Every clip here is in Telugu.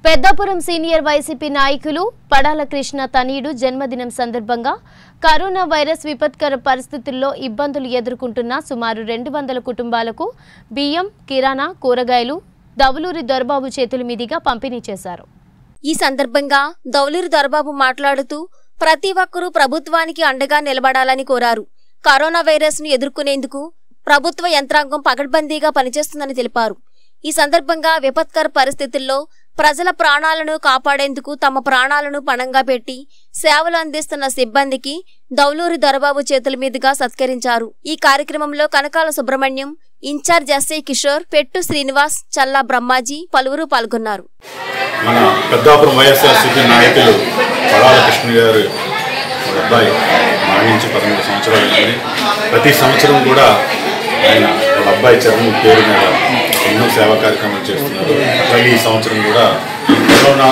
పెద్దాపురం సీనియర్ వైసీపీ నాయకులు పడాల కృష్ణ తనయుడు జన్మదినం సందర్భంగా కరోనా వైరస్ విపత్కర పరిస్థితుల్లో ఇబ్బందులు ఎదుర్కొంటున్న సుమారు 200 కుటుంబాలకు బియ్యం, కిరాణా, కూరగాయలు దౌలూరి దొరబాబు చేతుల మీదుగా పంపిణీ చేశారు. ఈ సందర్భంగా దౌలూరి దొరబాబు మాట్లాడుతూ ప్రతి ఒక్కరూ ప్రభుత్వానికి అండగా నిలబడాలని కోరారు. కరోనా వైరస్ ను ఎదుర్కొనేందుకు ప్రభుత్వ యంత్రాంగం పకడ్బందీగా పనిచేస్తుందని తెలిపారు. ఈ సందర్భంగా విపత్కర పరిస్థితుల్లో ప్రజల ప్రాణాలను కాపాడేందుకు తమ ప్రాణాలను పణంగా పెట్టి సేవలు అందిస్తున్న సిబ్బందికి దౌలూరి దొరబాబు చేతుల మీదుగా సత్కరించారు. ఈ కార్యక్రమంలో కనకాల సుబ్రహ్మణ్యం, ఇన్ఛార్జ్ ఎస్ఐ కిషోర్, పెట్టు శ్రీనివాస్, చల్లా బ్రహ్మాజీ పలువురు పాల్గొన్నారు. మన పెద్దాపురం వైఎస్ఆర్సీపీ నాయకులు పడాల కృష్ణ గారు అబ్బాయి మరణించి 13 సంవత్సరాలు అయింది. ప్రతి సంవత్సరం కూడా ఆయన వాళ్ళ అబ్బాయి చరణ్ పేరు మీద ఎన్నో సేవా కార్యక్రమాలు చేస్తున్నారు. అట్లాగే ఈ సంవత్సరం కూడా ఈ కరోనా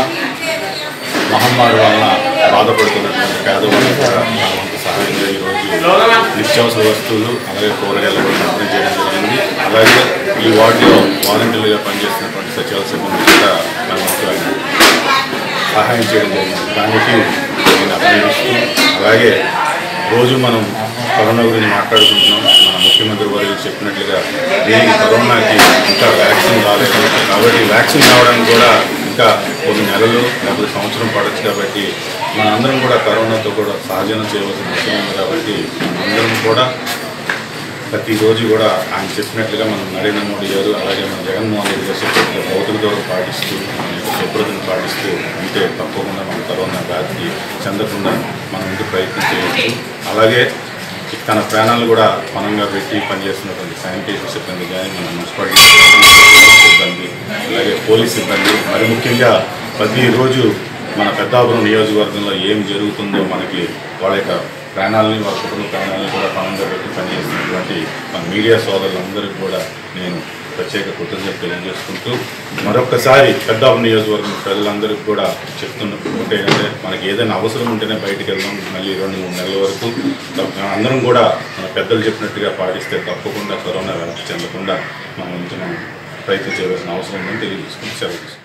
మహమ్మారి వలన బాధపడుతున్నటువంటి పేదవాళ్ళకు కూడా మనకు సహాయంగా ఈరోజు నిత్యావసర వస్తువులు అలాగే కూరగాయలను పంపిణీ చేయడం జరిగింది. అలాగే ఈ వార్డులో వాలంటీర్లుగా పనిచేస్తున్నటువంటి సచివాలయ సిబ్బంది కూడా మనకు సహాయం చేయడం జరిగింది. దానికి నేను అభినందిస్తూ, అలాగే రోజు మనం కరోనా గురించి మాట్లాడుకుంటున్నాం. మన ముఖ్యమంత్రి వారు చెప్పినట్లుగా దీనికి కరోనాకి ఇంకా వ్యాక్సిన్ రాలేదు కాబట్టి వ్యాక్సిన్ రావడానికి కూడా ఇంకా కొన్ని నెలలు లేకపోతే సంవత్సరం పడవచ్చు. కాబట్టి మనందరం కూడా కరోనాతో కూడా సహజీవనం చేయవలసిన విషయం ఉంది. కాబట్టి అందరం కూడా ప్రతిరోజు కూడా ఆయన చెప్పినట్లుగా మనం నరేంద్ర మోడీ గారు అలాగే మన జగన్మోహన్ రెడ్డి గారు చెప్పినట్లుగా భౌతిక దూరం పాటిస్తూ శుభ్రతను పాటిస్తూ ఉంటే తప్పకుండా మన కరోనా వ్యాధికి చెందకుండా మనం ఇంటి ప్రయత్నం చేయవచ్చు. అలాగే తన ప్రాణాలు కూడా పణంగా పెట్టి పనిచేస్తున్నటువంటి శానిటేషన్ సిబ్బంది కానీ మన మున్సిపాలిటీ సిబ్బంది అలాగే పోలీస్ సిబ్బంది మరి ముఖ్యంగా ప్రతిరోజు మన పెద్దాపురం నియోజకవర్గంలో ఏం జరుగుతుందో మనకి వాళ్ళ యొక్క ప్రాణాలని వాళ్ళ కుటుంబ ప్రాణాలను కూడా పణంగా పెట్టి పనిచేస్తున్నటువంటి మన మీడియా సోదరులందరికీ కూడా నేను ప్రత్యేక కృతజ్ఞతలు తెలియజేసుకుంటూ మరొకసారి పెద్దాపురం నియోజకవర్గం ప్రజలందరికీ కూడా చెప్తుంటే మనకి ఏదైనా అవసరం ఉంటేనే బయటికి వెళ్దాం. మళ్ళీ 2-3 నెలల వరకు అందరం కూడా మన పెద్దలు చెప్పినట్టుగా పాటిస్తే తప్పకుండా కరోనా వ్యాప్తి చెందకుండా మనం ప్రయత్నం చేయవలసిన అవసరం ఉందని తెలియజేసుకుంటూ సెలవు తీసుకుంటాం.